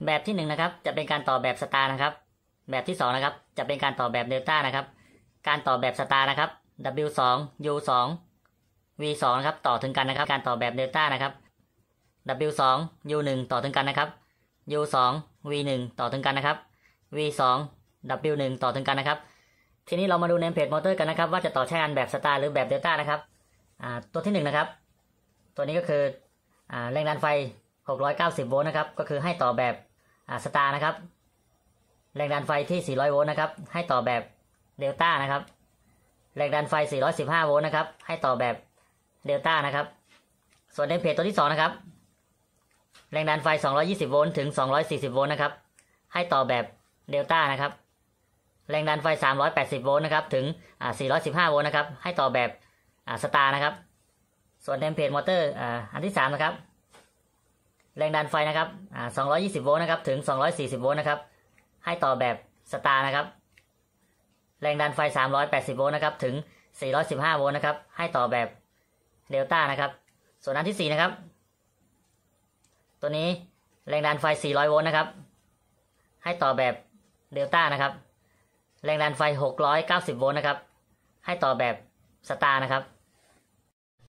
แบบที่1นะครับจะเป็นการต่อแบบสตาร์นะครับแบบที่2นะครับจะเป็นการต่อแบบเดลต้านะครับการต่อแบบสตาร์นะครับ W2 U2 V2 นะครับต่อถึงกันนะครับการต่อแบบเดลต้านะครับ W2 U1 ต่อถึงกันนะครับ U2 V1 ต่อถึงกันนะครับ V2 W1 ต่อถึงกันนะครับทีนี้เรามาดูเนมเพจมอเตอร์กันนะครับว่าจะต่อใช้งานแบบสตาร์หรือแบบเดลต้านะครับตัวที่1นะครับตัวนี้ก็คือแรงดันไฟ690โวลต์นะครับก็คือให้ต่อแบบสตาร์นะครับแรงดันไฟที่400โวลต์นะครับให้ต่อแบบเดลต้านะครับแรงดันไฟ415โวลต์นะครับให้ต่อแบบเดลต้านะครับส่วนเนมเพจตัวที่2นะครับแรงดันไฟ220โวลต์ถึง240โวลต์นะครับให้ต่อแบบเดลต้านะครับแรงดันไฟ380โวลต์นะครับถึง415โวลต์นะครับให้ต่อแบบสตาร์นะครับส่วนเทมเพลตมอเตอร์อันที่3นะครับแรงดันไฟนะครับ220โวลต์นะครับถึง240โวลต์นะครับให้ต่อแบบสตาร์นะครับแรงดันไฟ380โวลต์นะครับถึง415โวลต์นะครับให้ต่อแบบเดลต้านะครับส่วนอันที่4นะครับตัวนี้แรงดันไฟ400โวลต์นะครับให้ต่อแบบเดลต้านะครับแรงดันไฟ690โวลต์นะครับให้ต่อแบบสตาร์นะครับ